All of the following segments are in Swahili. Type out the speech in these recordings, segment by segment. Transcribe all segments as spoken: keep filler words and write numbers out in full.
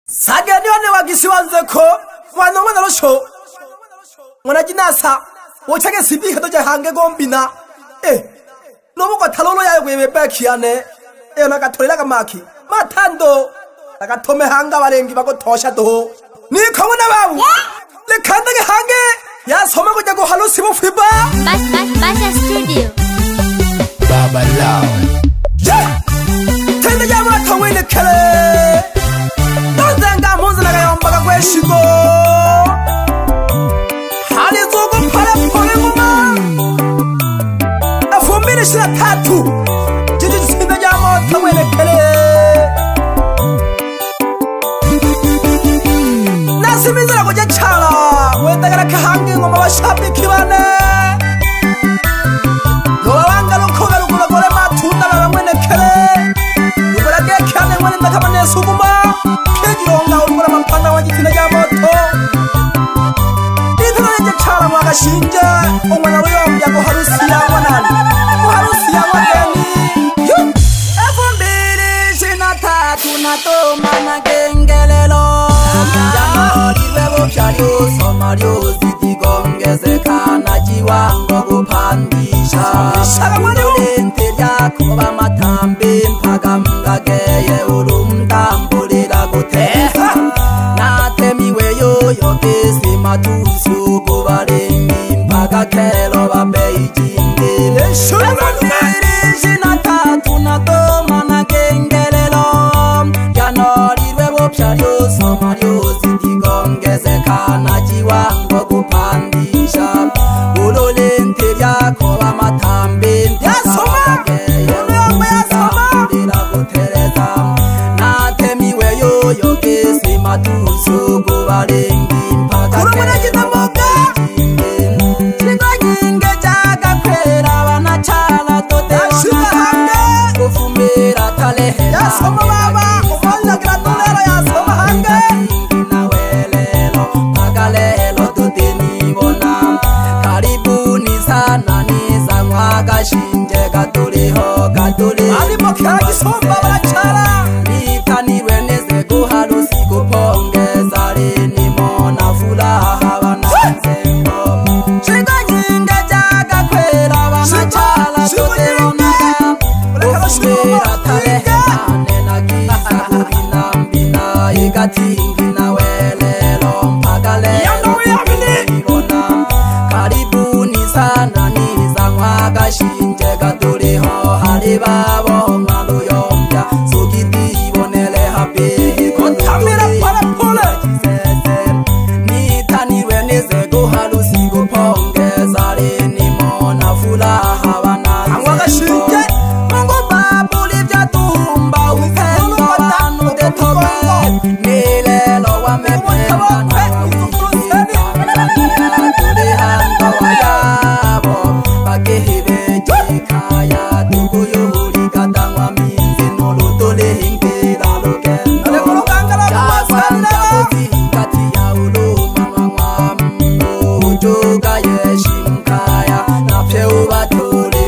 Sageni wane wakisiwanzeko wana mwana rosho mwana jinasa wochage sibika toja hange gombina eh nobo kwa talolo yayo kwebebeki yane eh nakatolera kamaki matando nakatome hanga barengi bagotosha do ni komuna babu le kandage hange ya soma ko jago halusi bo fiba Bas Bas Basha Studio Baba Lao tende jama tawele kale Nozanga munzi na gayombaga kweshigo Hali zugu pale pole nguma Afumbiri shira tatu Jiji jisinda jama tawele kele Nasi mizira kuja chala Wetagara kahangi ngoma washabiki bane Loa wanga lukoga lukula kore matunda Baba mwene kele Lukula gekane mwene ndakamane suguma Kejironga ulukula mapanda wajitina ya moto Nitana nje chara mwaga shinja Omwana ruyombi ya kuharusi ya wanani Kuharusi ya wageni Efumbiri shina tatu na toma na gengelelo Janoliwe bopsharyo somaryo zitigongezekana jiwango kupandisha Ulente lyakuba matambe mpaka mgageye urumdambulira guteza Natemiwe yoyo kesi matusu kubarengi mpaka kelo babeijingile Efumbiri shina tatu na toma na gengelelo Janoliwe bopsharyo somaryo zitigongezekana jiwango kupandisha Ulolente lyakuba matambe mpaka Natemiwe yoyo kesi matusu kubarengi mpaka Chingo nyinge jaga kwera wanachala totewana Kufumira talehe Ya soma baba Umonza gratulero ya soma hange Inawelelo Pagalelo tutinibona Karibuni sana niza mwaga shinje Katuliho katuliho Alipo kera kisomba wanachara Nitaniwe neze kuharusi kupongeza Lini mona fulaha wanazengo Chingo nyinge jaga kwera wanachala toteona Kufumira talehe mane na kisa kubina mbina Ikatingi na welelo mpaka lelo tutinibona Karibuni sana niza mwaga shinje Katuliho hali babo ngalo yombya Sukiti bonele hapi Kontamira pala pole Nitaniwe neze kuharusi kupongeza Lini mona fulaha Amwaga shinje wanazengo Mungu babu livya tumba Upendo wanu detobe Nilelo wamependa na wawiki Tulihando wayabo Bakihibe jikaya Tukuyuri katangwa minzi Nulutule hingila lukendo Jaswanda kuzingati ya uluma mwamu Ujuga yeshimkaya Napye ubatule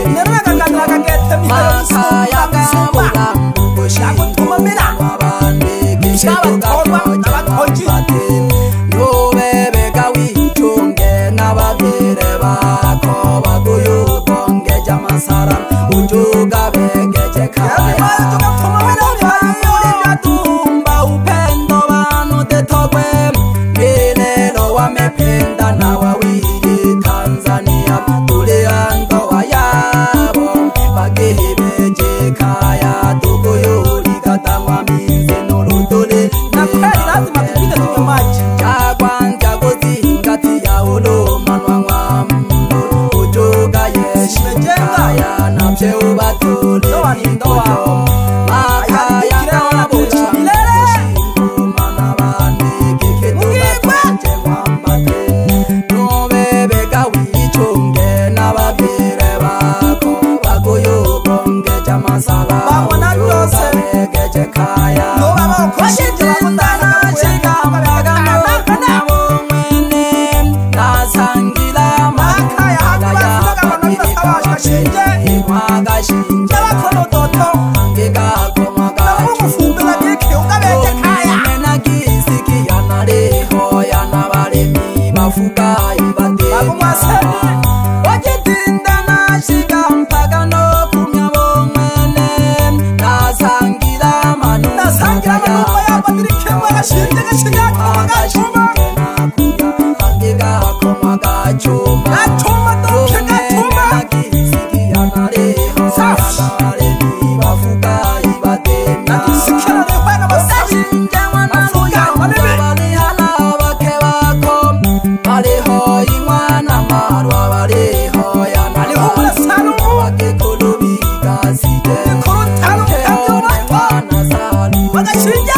Makaya kabula mbuko shingo Wabande kishibuga koja wabate Nubebe kawichunge Nababire bako Baguyu bonge jamasara Ujuga begeje kaya Mubabule tumba upendo wanu tetogwe Milelo wamependa na wawili Tanzania Tuliando wayabo Bagihibeje kaya Tukuyuri katangwa minzi nurutule Na kweli lazima tupite tunywe maji Chagwanja kuzingati ya uluma nwanwamu Ujuga yeshimkaya Napye ubatule Ndoa ni ndoa. Makaya kabucha Shinguma nabandi Kiketuga kwanje mwambate Nubebe kawichunge Nababire bako Bakuyubonge jamasala Babona byose. Ujuga begeje kaya Noba bako shinje bakundana Shika Agashinje gashinga koma gachuma Kange gakoma gachuma Gachuma doke gachuma Safari bavuga ibadema Nagisikira lehwana basafi Bafuga bali hala bakebako Baliho imwana marwa baliho yana Baliho murasalu Bakekulubiga sije Korotalo kamyo wako Agashinje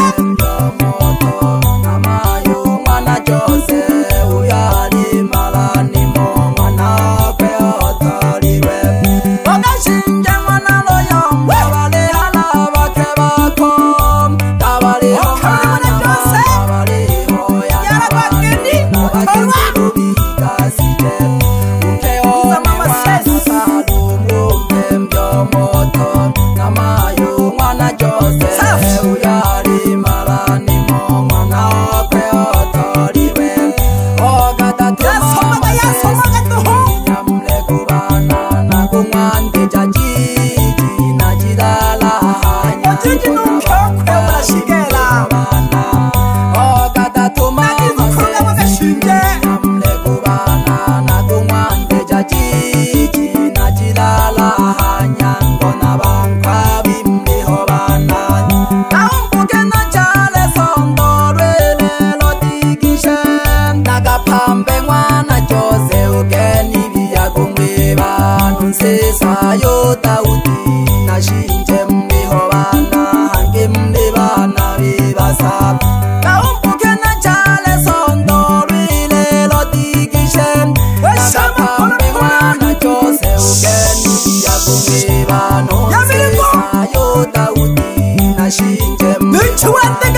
Sayo Daudi na shinje mliho bana hange mli bana bibasa Naumbuke na chale sondo rile lotikishen Nakapambe wana chose ugeni ya kumibano Sayo Daudi na shinje mliho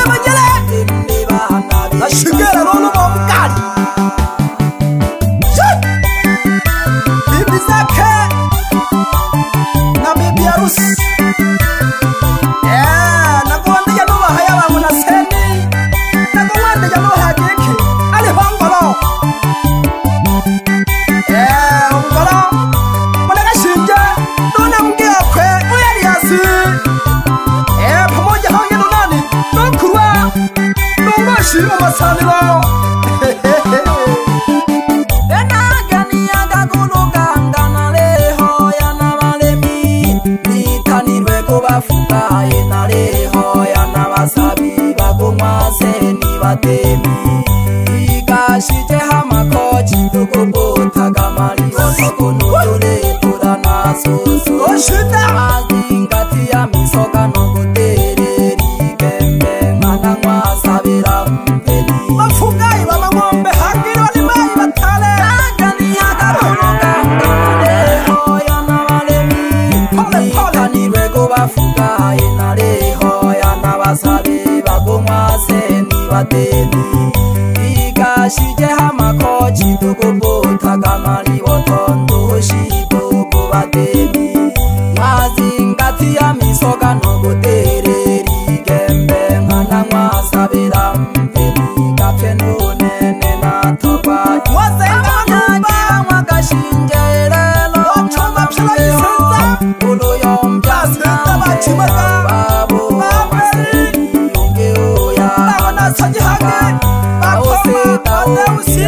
bana Nashigera lolo momkali Bibi zake Biarus Yeah, nakuwande ya nuwa haya wangu na seni Nakuwande ya nuwa hajiki Ali hongolo Yeah, hongolo Mwanaka shinja Nuna mgia kwe Uyari yasi Yeah, pamoja honge nunani Nukuwa Nungoshi umasanilo Bafuga enaleho yana basabi bagomwa seni batemi Igashije hamakochi tukubota gamari Otokunudule turana susu Oshita Mazingati ya misoka nogotere Rigembe ngana ngwa sabira mpeni Bafuga iwa ngombe hangiri walimai batale Nagani haka kunuga enaleho yana balemi Nikanirwe bafuga enaleho yana basabi bagomwa seni batemi Igashije hamakochi tukubota gamari Otondo shito kubatemi Mazingati ya misoka nogotere Rigembe ngana ngwa sabira mpeni Kapche nunene na toba Wazenga nyumba Wagashinje lelo Ochoma pshila yisenza Ulu yomja Asita bachimaga Babu Maseni Yunge uya Babana saji hage Bakoma Badeusi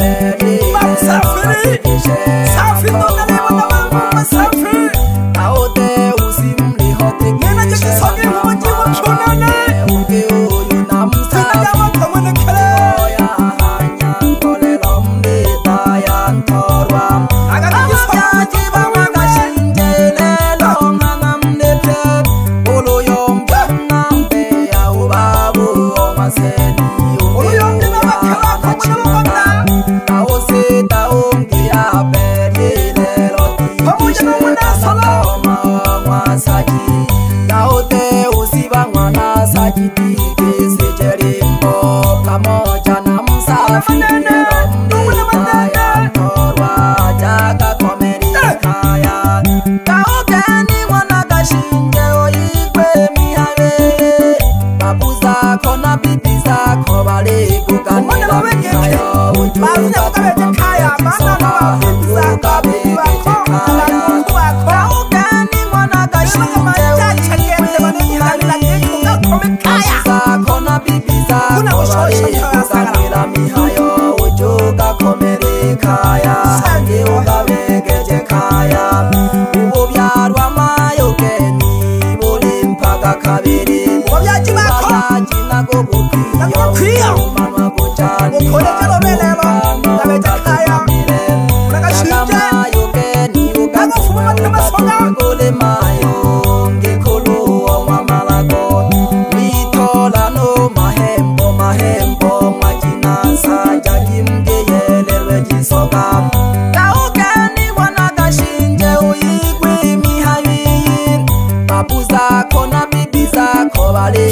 Babusafiri Safi nonale wana wangu masafi Aote usimli hote Nena jiki sogi mwaji mchunane Yunge uyu na Sina msafi jawa kamwene kele Oya hanya Kole lomde tayan torwa Agaki sogi Jiba wagashinje lelo ngana mnepe Ulu yomja nambe ya ubabu Omaseni Ulu yomja na wakela kumwene lukona Taose taongi ya peri lelo Pamoja na mwana solo Mwasaji Taote usiba mwana saji Tike sejerimbo Pamoja na msafi Manene, Lomde taya Torwa Jaga komeri kaya Taote ni mwana gashinje Oikwe mihawe Babu zako na bibi zako Bale Umwana waweke Bazi ya kukabete kaya Mana na wafinza Kabibi wako Alakuku wako Taogani mwana gashinje Kama majacha kete Maneni halila kiku Kakome kaya Zako na bibi biza kobari uganira mihayo ujuga komere kaya sange ugabegeje kaya ubu byarwa mayogeni buri mpaga kabiri wabyajibako nago bukwiyo umanwa gucani ukorejero belero ndabeje kaya unagashinje mayogeni ugafuma n'amasonga gole mayo ngekolo omamalago witola no mahembo mahembo majina saja kimgeyelelwe jisoga kaugeni wanagashinje uyigwe mihayi babu zako na bibi zako bale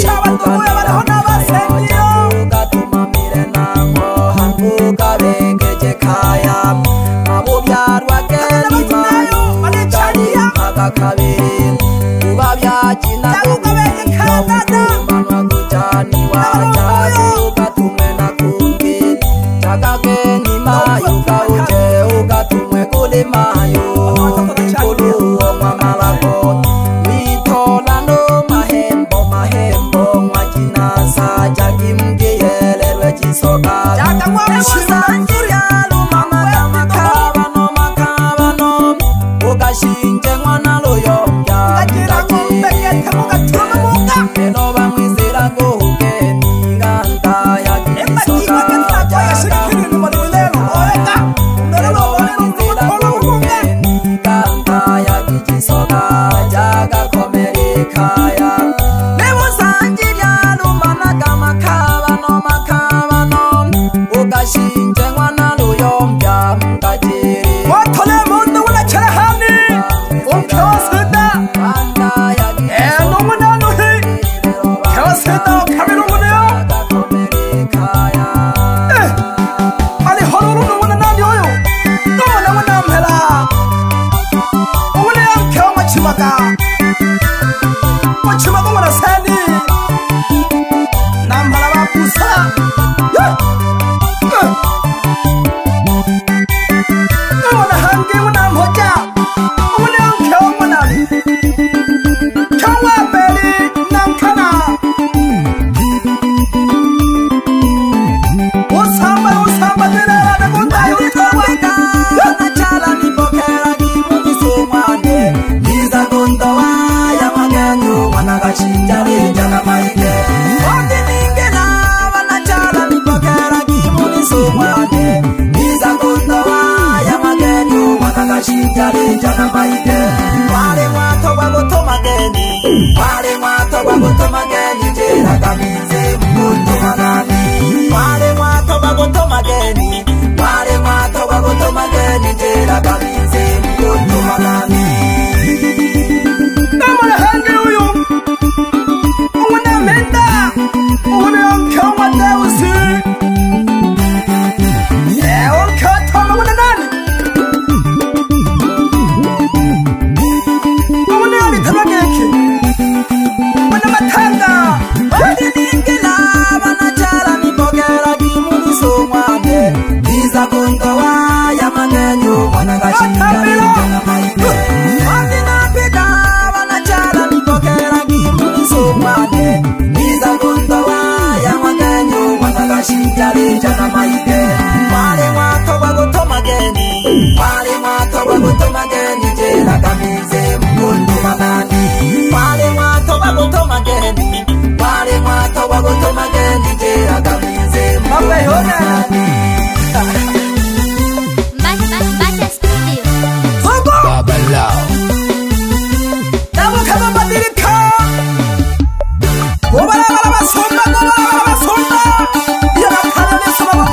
ugatuma mire nango hanguka begeje kaya abo byarwa geni mayo gari mpaga kabiri uba byakina umanwa gujani wajaje ugatumwe na kungi chagageni mayo gauje ugatumwe kule mayo kulu omamalago witola no mahembo mahembo mwajina saja kimgeyelelwe jisoga ugashinje mwana loyombya eno bamwizira ngo ugeni ganda ya gisoga jaga komere kaya nebusanjirya lumanaga makabano makabano ugashinje mwana loyombya mgajiri watole mundu ulachere hani unkewasida eno munanu hi kewasida ukabiru muneyo ali horuru numuna nani oyo numuna munampela umuneyo mkewa machimaga machimaga muraseni nampela bakusa numuna hangi munamhoja umuneyo mkewa munani kewa beli nankana usamba usamba nilala nakundayo utaweka nachala nipokera kimunisumwane niza kundowa ya magenu wanagashinjarija na maike odiningela wanachala nipokera kimunisumwane niza kundowa ya magenu wanagashinjarija na maike wale mwato wagotomageni wale mwato wagotomageni jera kamize mkuntumanani wale mwato wagotomageni wale mwato wagotomageni jera kamize mkuntumanani namuna hangi uyu umune menda umune onkewa mateusi onkewa toma umune nani umune alitabageki umune matanga odiningila wanachala nipokera kimunisumwane niza kundowa ya magenu wanagashinjarija na maike odinapika wanachala nipokera kimunisumwane niza kundowa ya magenu wanagashinjarija na maike wale mwato wagotomageni wale mwato wagotomageni jera kamize mkuntumanani wale mwato wagotomageni wale mwato wagotomageni jera kamize mkuntumanani Bata Studio. Baba Lao. namukaza madirika ubarabara basumba ubarabara basumba yarakana nesuma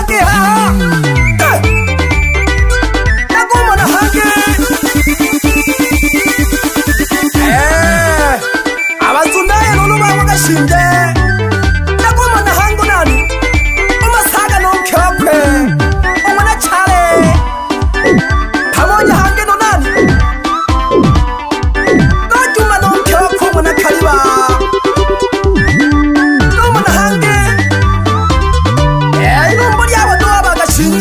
hange ha nagoma na hange eh abazundaye nolo babo gashinde nagoma na hango nani umasaga no kyakwe umwana chale pamoja hange no nani nojuma no kyakwe umwana kaliba noma na hange eh irumbo ryabo do abagashinde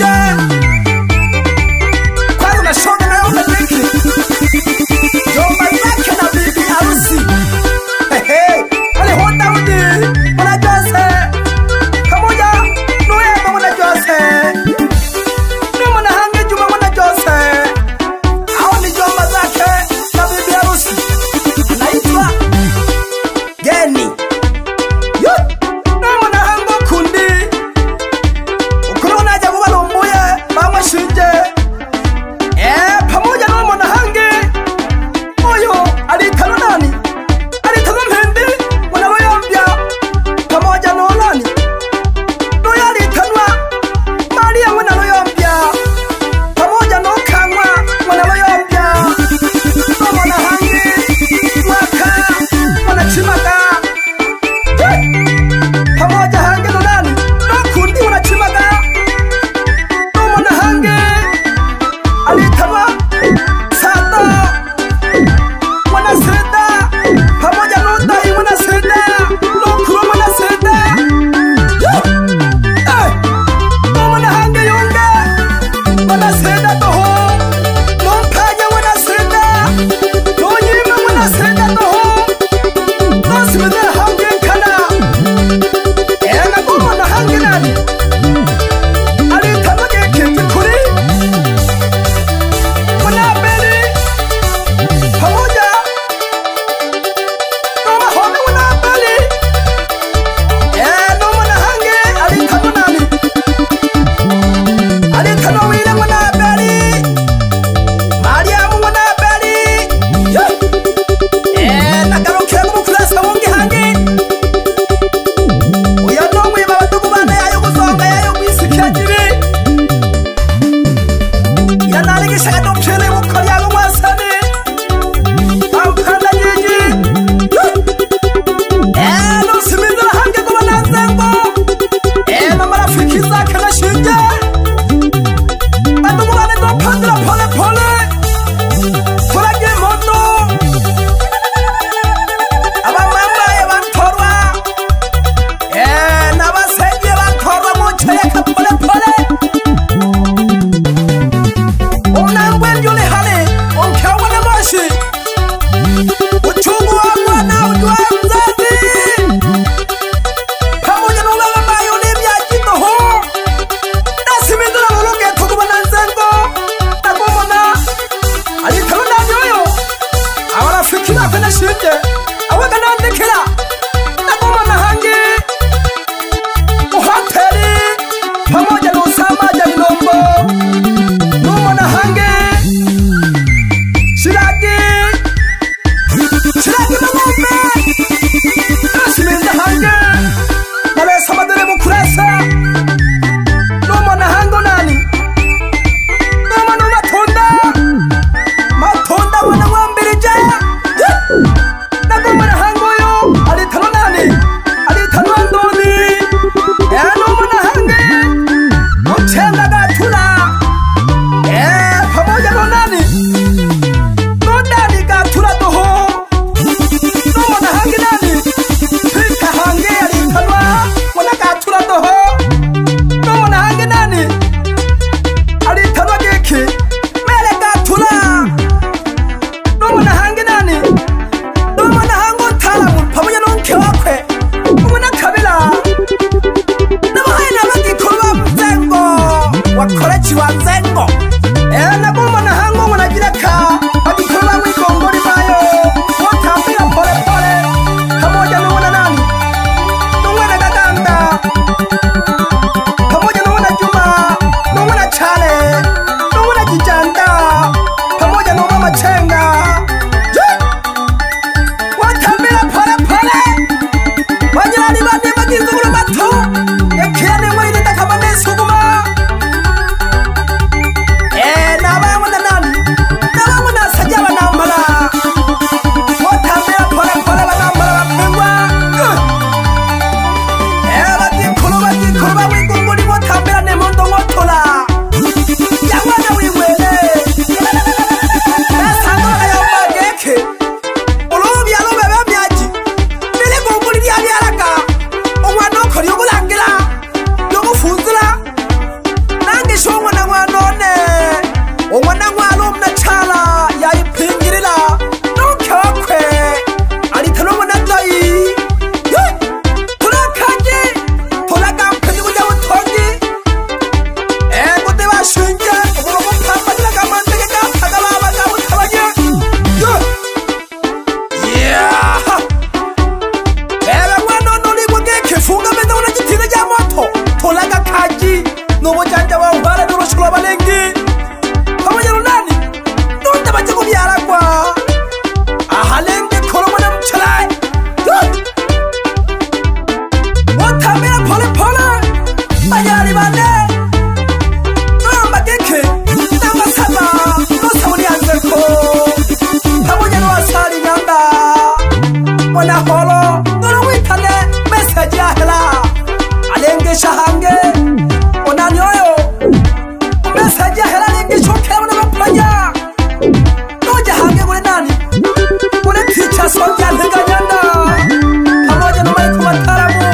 Kasonja Liganyanda pamoja na Mike Mataramu.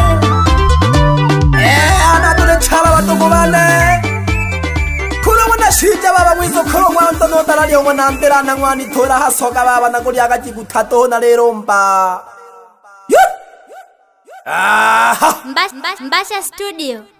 Eh, anatule chala wadogo bane. Kuna wana shija baba mwizo koro mwando no tarali o mwanandera na mwani tora hasoga baba na goli agaji gutato na rero mba. Ah! Mbasha Studio.